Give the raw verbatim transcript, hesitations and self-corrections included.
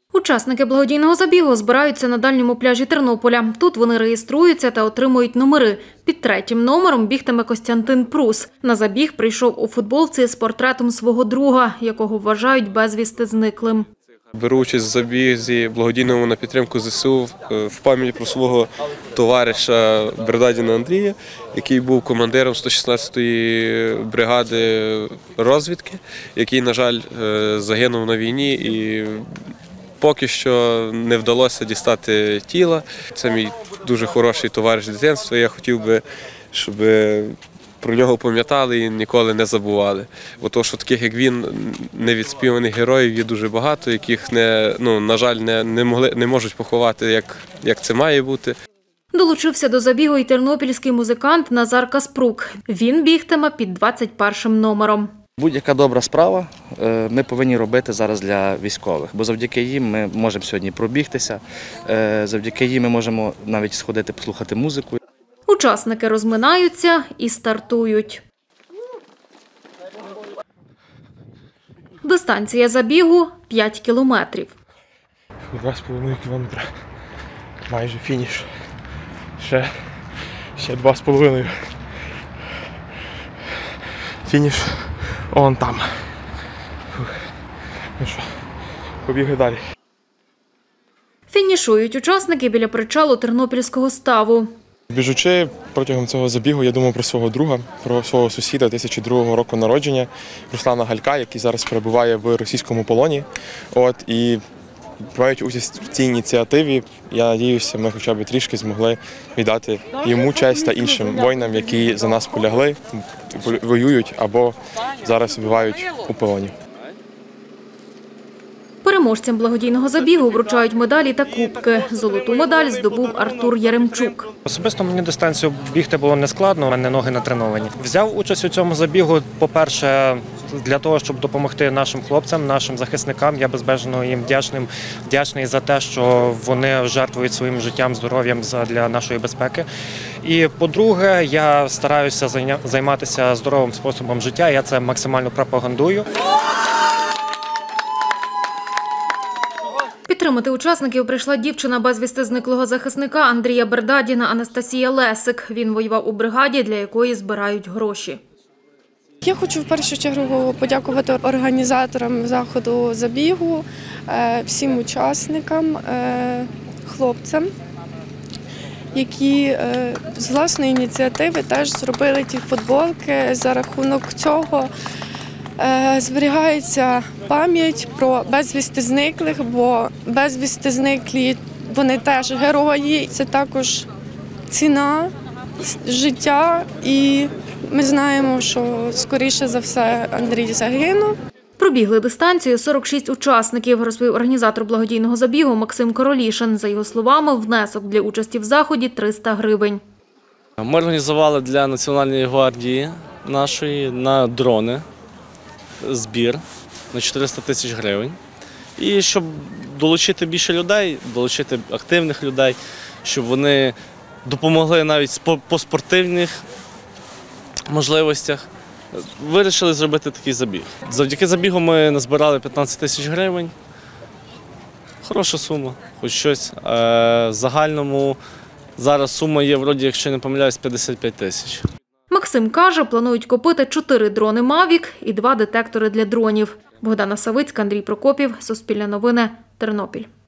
Учасники благодійного забігу збираються на дальньому пляжі Тернополя. Тут вони реєструються та отримують номери. Під третім номером бігтиме Костянтин Прус. На забіг прийшов у футболці з портретом свого друга, якого вважають безвісти зниклим. Беру участь в забізі благодійному на підтримку зе се у в пам'ять про свого товариша Бердадіна Андрія, який був командиром сто шістнадцятої бригади розвідки, який, на жаль, загинув на війні і поки що не вдалося дістати тіла. Це мій дуже хороший товариш дитинства. Я хотів би, щоб про нього пам'ятали і ніколи не забували. Бо то, що таких, як він, невідспіваних героїв є дуже багато, яких, не, ну, на жаль, не, не, могли, не можуть поховати, як, як це має бути. Долучився до забігу і тернопільський музикант Назар Каспрук. Він бігтиме під двадцять першим номером. Будь-яка добра справа ми повинні робити зараз для військових, бо завдяки їм ми можемо сьогодні пробігтися, завдяки їм ми можемо навіть сходити послухати музику. Учасники розминаються і стартують. Дистанція забігу – п'ять кілометрів. Два з половиною кілометра. Майже фініш. Ще, ще два з половиною. Фініш он там. Фух. Ну що, побігли далі. Фінішують учасники біля причалу Тернопільського ставу. Біжучи протягом цього забігу, я думав про свого друга, про свого сусіда дві тисячі другого року народження, Руслана Галька, який зараз перебуває в російському полоні. От, і приймаючи участь в цій ініціативі, я надіюся, ми хоча б трішки змогли віддати йому честь та іншим воїнам, які за нас полягли, воюють або зараз вбивають у полоні. Переможцям благодійного забігу вручають медалі та кубки. Золоту медаль здобув Артур Яремчук. Особисто мені дистанцію бігти було нескладно, у мене ноги натреновані. Взяв участь у цьому забігу, по-перше, для того, щоб допомогти нашим хлопцям, нашим захисникам. Я безмежно їм вдячним, вдячний за те, що вони жертвують своїм життям, здоров'ям для нашої безпеки. І, по-друге, я стараюся займатися здоровим способом життя, я це максимально пропагандую. Підтримати учасників прийшла дівчина безвісти зниклого захисника Андрія Бердадіна Анастасія Лесик. Він воював у бригаді, для якої збирають гроші. Я хочу в першу чергу подякувати організаторам заходу забігу, всім учасникам, хлопцям, які з власної ініціативи теж зробили ті футболки. За рахунок цього зберігається пам'ять про безвісти зниклих, бо безвісти зниклі – вони теж герої. Це також ціна життя, і ми знаємо, що, скоріше за все, Андрій загинув. Пробігли дистанцію сорок шість учасників, розповів організатор благодійного забігу Максим Королішин. За його словами, внесок для участі в заході – триста гривень. Ми організували для Національної гвардії нашої на дрони збір на чотириста тисяч гривень. І щоб долучити більше людей, долучити активних людей, щоб вони допомогли навіть по спортивних можливостях, вирішили зробити такий забіг. Завдяки забігу ми назбирали п'ятнадцять тисяч гривень. Хороша сума, хоч щось. В загальному зараз сума є, вроді, якщо не помиляюсь, п'ятдесят п'ять тисяч. Максим каже, планують купити чотири дрони «Мавік» і два детектори для дронів. Богдана Савицька, Андрій Прокопів, Суспільне новини, Тернопіль.